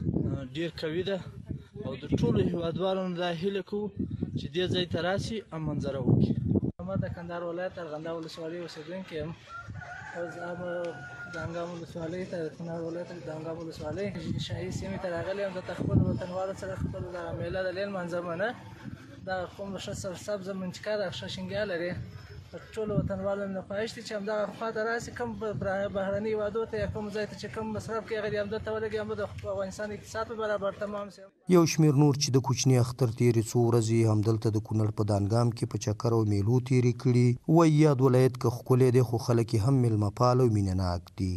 ډېر قوي ده او د ټولو هیوادوالو نه دا هیله کوو چې دې ځای ته راسي او منظره وکړي. ما د کندهار ولایت ارغنداب ولسوالۍ اوسېدونکی یم او زه د انګام ولسوالۍ ته د کونړ ولایت د انګام ولسوالۍ شاهي سیمې ته راغلی یم. دلته خپلو وطنوالو سره خپل دغه میله د لیل منظمه نه دا کوم ښه سرسبزه منطقه ده، ښه شینګیا لري. ټولو وطنوالو نه خواهش دی چې همدغه خواته راسي، کوم بهرني هیوادو ته یا کوم ځای ته چې کوم مصرف کوي هغه دې همدلته ولګي، هم د افغانستان اقتصاد په برابر تمام شي. یو شمېر نور چې د کوچني اختر تېرې څو ورځې همدلته د کونړ په دانګام کې په چکر او میلو تېرې کړي. وایي یاد ولایت که ښکلی دی خو خلک یې هم میلمهپال او مینهناک دي.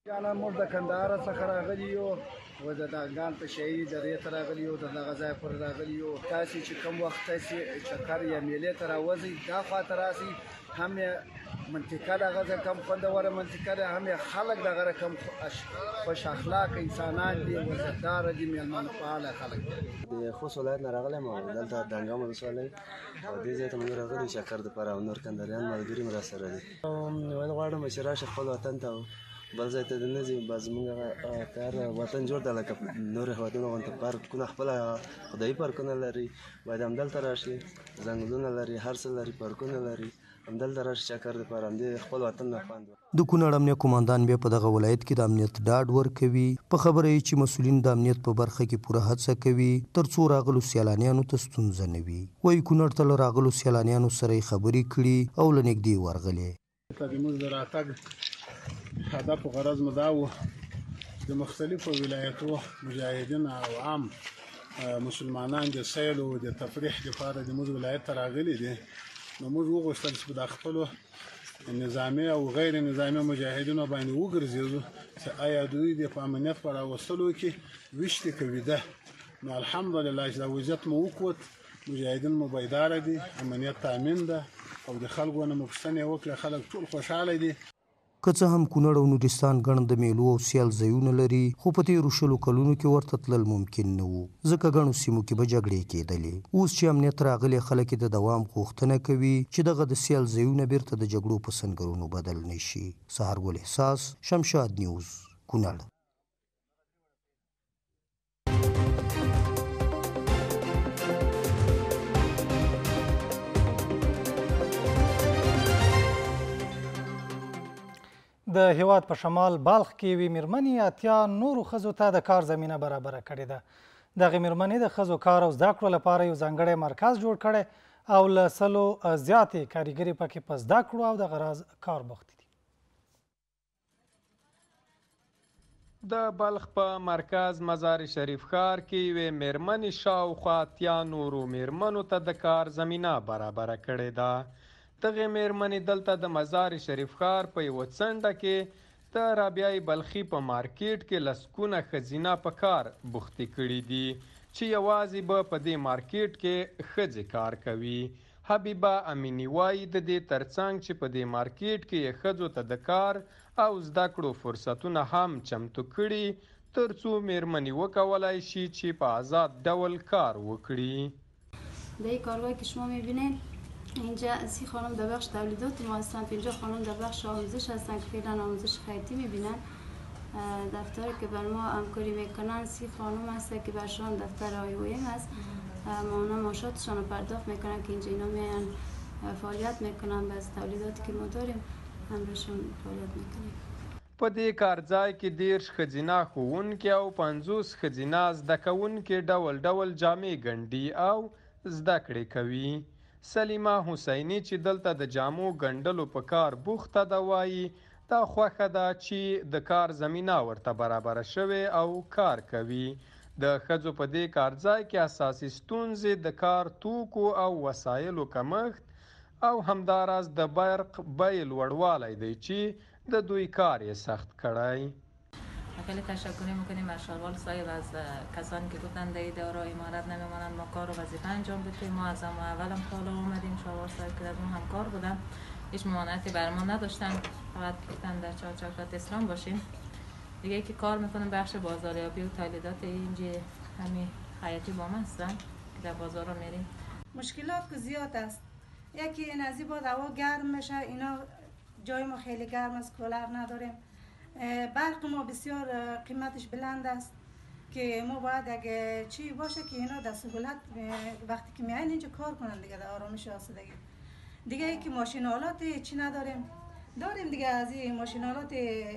موږ د کندهار څخه راغلي یو و د دانګام په شاهي درې ته راغلي یو، د دغه ځای پر راغلي یو. تاسې چې کوم وخت تاسې چکر یا میلې ته راوځئ دا خواته راسئ، هم یې منطقه دغه ځای کم خوندوره منطقه ده، هم یې خلک دغه رقم خوش اخلاقه انسانان دي، وزرداره دي، میلمانه فعاله خلک دي. د خوست ولایت نه راغلی یم او دلته دانګام ولسوالۍ او دې ځای ته موږ راغلي چکر دپاره او نور کندهاریان ملګري مو راسره دي. ویل غواړم چې راشي خپل وطن ته بل ځای ته د نه ځي. بعض زموږ کار وطن جوړ ده لکه نور هېوادونه غوندې پارکونه خپله خدایي پارکونه لري، باید همدلته راشي. ځنګلونه لري، هر څه لري، پارکونه لري، همدلته راشي چکر دپاره همدې خپل وطن نه خوند. د کونړ امنیه قماندان بیا په دغه ولایت کې د امنیت ډاډ ورکوي. په خبره یې چې مسؤلین د امنیت په برخه کې پوره هڅه کوي تر څو راغلو سیلانیانو ته ستونزه نه وي. وایي کونړ ته له راغلو سیلانیانو سره یې خبرې کړي او له نږدې ورغلې. زموږ د راتګ هدف و غرض مو دا و د مختلفو ولایتو مجاهدین او عام مسلمانان د سیل او د تفریح لپاره د موږ ولایت ته راغلي دي. نو موږ وغوښتل چې په خپلو نظامي او غیر نظامي مجاهدینو باندې وګرځېږو چې آیا دوی د په امنیت په راوستلو کې ویشتې کوي ده. نو الحمدلله چې دا وضعیت مو وکوت، مجاهدین مو بیداره دي، امنیت تامین ده او د خلکو نه مو پوښتنې وکړې، خلک ټول خوشحاله دي. که څه هم کونړ او نورستان ګڼ د میلو او سیال ځایونه لري خو په تېرو 20 کلونو کې ورته تلل ممکن نه وو، ځکه ګڼو سیمو کې به جګړې کېدلې. اوس چې امنیت راغلی خلک د دوام غوښتنه کوي چې دغه د سیال ځایونه بیرته د جګړو په سنګرونو بدل نه شي. سهار ګل احساس، شمشاد نیوز، کونړ. د هیواد په شمال بلخ کې یوې میرمنې اتیا نورو ښځو ته د کار زمینه برابره کړې ده. دغې میرمنې د ښځو کار او زده کړو لپاره یو ځانګړی مرکز جوړ کړی او له 100 زیاتې کاریګرې پکې په زده کړو او د غراض کار بوختې دي. د بلخ په مرکز مزار شریف ښار کې یوې میرمنې شاوخوا اتیا نورو میرمنو ته د کار زمینه برابره کړې ده. دغې میرمنې دلته د مزار شریف ښار په یوه څنډه کې د رابعه بلخي په مارکیټ کې لسګونه ښځینه په کار بوختې کړي دي چې یوازې به په دې مارکیټ کې ښځې کار کوي. حبیبه امینی وایي د دې ترڅنګ چې په دې مارکیټ کې یې ښځو ته د کار او زده کړو فرصتونه هم چمتو کړي تر څو میرمنې وکولای شي چې په آزاد ډول کار وکړي. در کارگاهی که شما میبینید اینجا 30 خانم در بخش تولیدات ما هستن، 50 خانم در بخش آموزش هستن که فعلا آموزش خیاطی میبینن. دفتری که بر ما همکاری میکنن 30 خانم هستن که برشان دفتر IOM هست. ما اونا معاشاتشان رو پرداخت میکنن که اینجا اینا میان فعالیت میکنن. بس تولیداتی که ما داریم همراهشون فعالیت میکنیم. په دې کارځای کې 10 ښځینه ښوونکي او 50 ښځینه زده کوونکي ډول ډول جامې ګنډي او زده کړې کوي. سلیمه حسینی چې دلته د جامو ګنډلو په کار بوخته ده وایي دا خوښه ده چې د کار زمینه ورته برابره شوې او کار کوي. د ښځو په دې کارځای کې اساسي ستونزې د کار توکو او وسایلو کمښت او همداراز د برق بیې لوړوالی دی چې د دوی کار یې سخت کړی. خیلی تشکر میکنیم از شاروال صاحب، از کسانی که گفتن در اداره امارت نمیمانند، ما کار و وظیفه انجام بدیم. ما از اول هم حالا اومدیم شاروال صاحب که از اون همکار بودن، هیچ ممانعتی بر ما نداشتن، فقط گفتن در چارچوب اسلام باشیم. دیگه که کار میکنیم بخش بازاریابی و تولیدات اینجا همین خیاطی با ما هستن که در بازار رو میریم. مشکلات که زیاد است. یکی این از این بعد هوا گرم میشه، اینا جای ما خیلی گرم است، کولر نداریم. برق ما بسیار قیمتش بلند است که ما باید اگه چی باشه که اینا در سهولت وقتی که میاین اینجا کار کنن دیگه در آرامش و آسودگی. دیگه ای که ماشین آلات چی نداریم، داریم دیگه از این ماشین آلات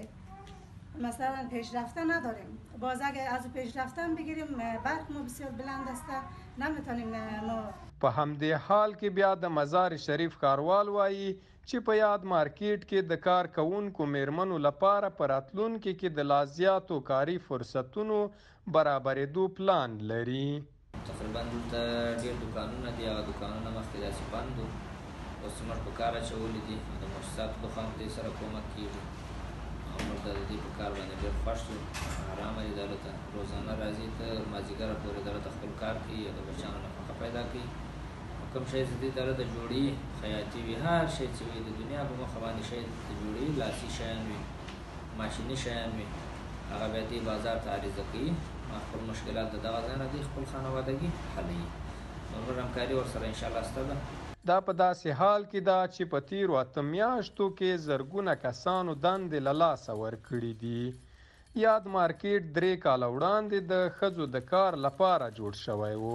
مثلا پیشرفته نداریم. باز اگه از پیشرفتن بگیریم برق ما بسیار بلند است، نمیتونیم ما. په همدې حال کې بیا د مزار شریف ښاروال وایي چې په یاد مارکیټ کې د کار کوونکو میرمنو لپاره په راتلونکي کې د لا زیاتو کاري فرصتونو برابرېدو پلان لري. تقریبا دلته ډېر دوکانونه دي، هغه دوکانونه مخکې داسې بند وو، اوس موږ په کار اچولي دي. د مؤسساتو له خوا دې سره کومک کېږي او موږ د دې په کار باندې ډېر خوښ یو. ارامه دي دلته، روزانه راځي ته مازدیګره پورې دلته خپل کار کوي او د بچیانو نفقه پیدا کوي. کوم شی چې دې دله د جوړي خیاطي وي، هر شی چې وي د دنیا په مخه باندې شی د جوړي لاسي شیان وي، ماشیني شیان وي، هغه بیا دې بازار ته عریضه کوي، خپل مشکلات د دغه ځای نه دې خپل خانوادګي حلوي. نور همکاري ورسره انشاءالله شته ده. دا په داسې حال کې ده چې په تیرو 8 میاشتو کې زرګونه کسانو دندې له لاسه ورکړي دي. یاد مارکیټ 3 کاله وړاندې د ښځو د کار لپاره جوړ شوی و.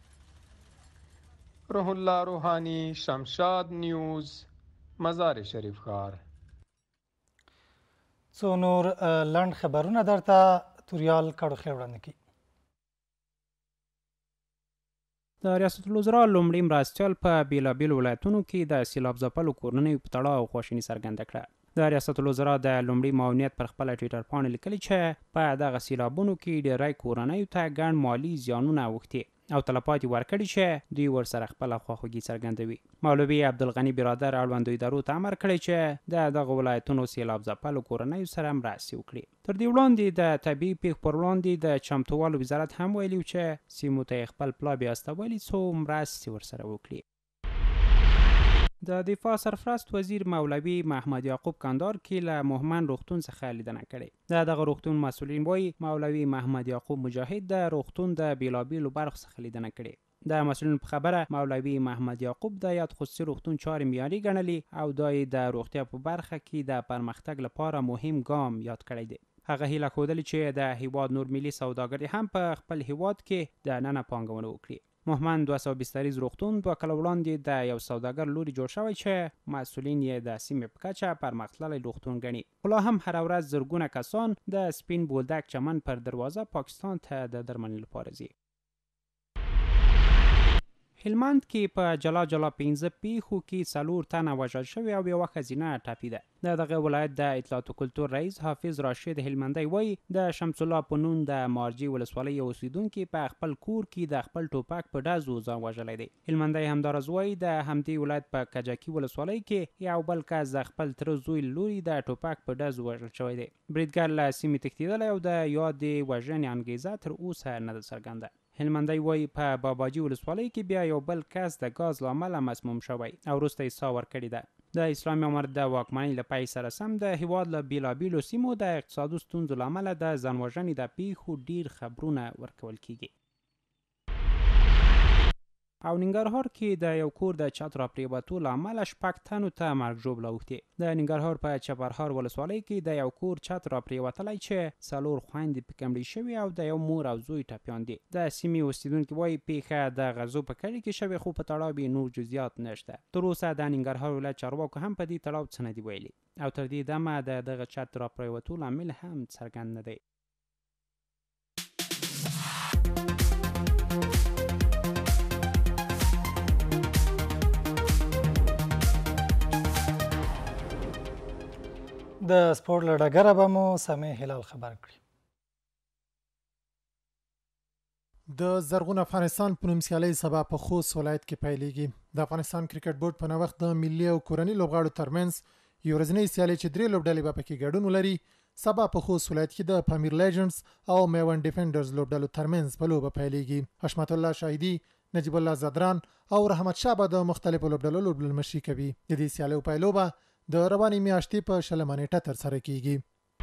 روح الله روحانی، شمشاد نیوز، مزار شریف ښار. څو نور لنډ خبرونه درته توریال کړوخلی وړاندې کوي. د ریاست الوزرا لومړي مرستیال په بېلابېلو ولایتونو کې د سیلاب ځپلو کورنیو په تړاو خواشیني څرګنده کړه. د ریاست الوزرا د لومړي معاونیت پر خپله ټویټر پاڼه لیکلي چې په دغه سیلابونو کې ډېری کورنیو ته ګڼ مالي زیانونه اوښتي او تلفات یې ورکړي چې دوی ورسره خپله خواخوږي څرګندوي. مولوي عبدالغني برادر اړوندو ادارو ته امر کړی چې د دغه ولایتونو سیلاب ځپلو کورنیو سره مرستې وکړي. تر دې وړاندې د طبیعي پیښو پر وړاندې د چمتووالو وزارت هم ویلي چې سیمو ته یې خپل پلا بیاستولی څو مرستې ورسره وکړي. د دفاع سرپرست وزیر مولوي محمد یعقوب کندهار کې له مهمن روغتون څخه لیدنه کړې. د دغه روغتون مسؤلین وایي مولوي محمد یعقوب مجاهد د روغتون د بېلابېلو برخو څخه لیدنه کړې. د مسؤلینو په خبره مولوي محمد یعقوب د یاد خصوصي روغتون چارې معیاري ګڼلي او دا یې د روغتیا په برخه کې د پرمختګ لپاره مهم ګام یاد کړی دی. هغه هیله ښودلې چې د هیواد نور ملي سوداګر هم په خپل هیواد کې دننه پانګونه وکړي. مهمن 200 بستریز روغتون 2 کاله وړاندې د یو سوداګر لوري جوړ شوی چې مسؤلین یې د سیمې په کچه پرمختللی روغتون ګڼي. خو لا هم هره ورځ زرګونه کسان د سپین بولدک چمن پر دروازه پاکستان ته د درملنې لپاره ځي. هلمند کې په جلا جلا 15 پیښو کې 4 تنه وژل شوي او یوه ښځینه ټپي ده. دغه ولایت د اطلاعات و کلتور رئیس حافظ راشد هلمندی وایي د شمس الله په نوم د مارجې ولسوالۍ یو اوسیدونکي په خپل کور کې د خپل ټوپک په ډزو ځان وژلی دی. هلمندی همداراز وایي د همدې ولایت په کجکي ولسوالۍ کې یو بل کس د خپل تره زوی لوري د ټوپک په ډزو وژل شوی دی. بریدګر له سیمې تښتېدلی او د یادې وژنې انګیزه تر اوسه نه ده څرګنده. هلمندی وایي په باباجي ولسوالۍ کې بیا یو بل کس د ګاز له امله مسموم شوی او وروسته یې ساه ورکړې ده. د اسلامي امارت د واکمنۍ له پای سره سم د هیواد له بیلابیلو سیمو د اقتصادي ستونزو له امله د ځانوژنې د پیښو ډیر خبرونه ورکول کیږي. او ننګرهار کې د یو کور د چت را پریوتو له امله 6 تنو ته مرګ ژوبله اوښتې. د ننګرهار په چپرهار ولسوالۍ کې د یو کور چت را پریوتلی چې 4 خویندې پکې مړې شوي او د یو مور او زوی ټپیان دي. د سیمې اوسیدونکي وایي پیښه د غزو په کلي کې شوې خو په تړاو یې نور جزئیات نشته. تر اوسه د ننګرهار ولایت چارواکو هم په دې تړاو څه نه دي ویلي او تر دې دمه د دغه چت را پریوتو لامل هم څرګند نه دی. د سپورټ له ډګره به مو سمیع هلال خبر کړي. د زرغون افغانستان په نوم سیالۍ سبا په خوست ولایت کې پیلېږي. د افغانستان کرکټ بورډ په نوښت د ملي او کورني لوبغاړو ترمنځ یو ورځنۍ سیالۍ چې 3 لوبډلې به پکې ګډون ولري سبا په خوست ولایت کې د پامیر لیجنډز او میوند ډیفندرز لوبډلو ترمنځ په لوبه پیلېږي. حشمت الله شاهدي، نجیب الله زدران او رحمت شاه به د مختلفو لوبډلو لوبډلمشري کوي. د دې سیالیو پیلوبه د روانې میاشتې په 20 نیټه ترسره کیږي.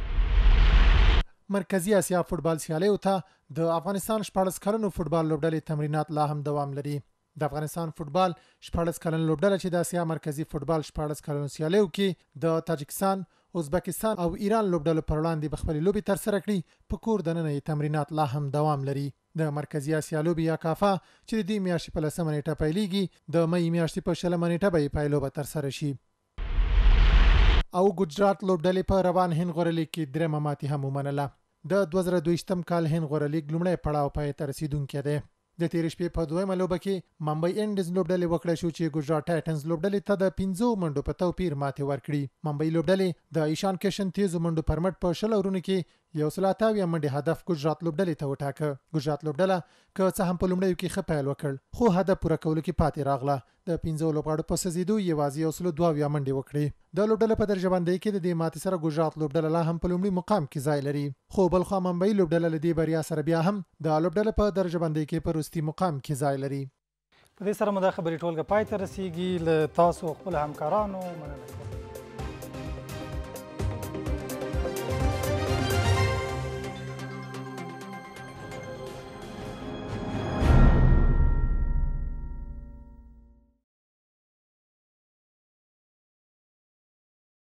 مرکزی اسیا فوټبال سیالیو ته د افغانستان 14 کلنو فوټبال لوبډلې تمرینات لا هم دوام لري. د افغانستان فوټبال 14 کلن لوبډله چې د اسیا مرکزی فوټبال 14 کلنو سیالیو کې د تاجکستان، ازبکستان او ایران لوبډلو پر وړاندې بخپلې لوبې ترسره کړي په کور دننه یې تمرینات لا هم دوام لري. د مرکزی اسیا لوبې یا کافا چې د دې میاشتې په 10 نیټه پیلېږي د مې میاشتې په 20 نیټه به یې پیلوبه ترسره شي. او ګجرات لوبډلې په روان هند غوړه لیګ کې درېمه ماتې هم ومنله. د 2022 کال هند غوړه لیګ لومړی پړاو پای ته رسیدونکی دی. د تېرې شپې په 2مه لوبه کې ممبئی انډیز لوبډلې وکړه شو چې ګجرات ټایټنز لوبډلې ته د 15 منډو په توپیر ماتې ورکړي. ممبئی لوبډلې د ایشان کشن تیزو منډو پر مټ په 20 اورونو کې 128 منډې هدف ګجرات لوبډلې ته وټاکه. ګجرات لوبډله که څه هم په لومړیو کې ښه پیل وکړ خو هدف پوره کولو کې پاتې راغله. د 15 لوبغاړو په سزیدو یوازې 102 منډې وکړې. د لوبډله په درجه بندۍ کې د دې ماتې سره ګجرات لوبډله لا هم په لومړي مقام کې ځای لري خو بلخوا ممبئی لوبډله له دې بریا سره بیا هم د لوبډله په درجه بندۍ کې په وروستي مقام کې ځای لري. په دې سره مو دا خبرې ټولګه پای ته رسیږي. له تاسو خپل همکارانو مننه.